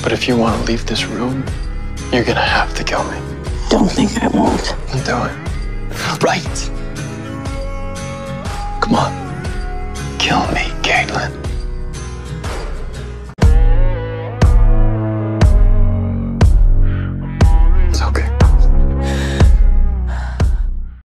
But if you want to leave this room, you're gonna have to kill me. Don't think I won't. Do it. Right. Come on. Kill me.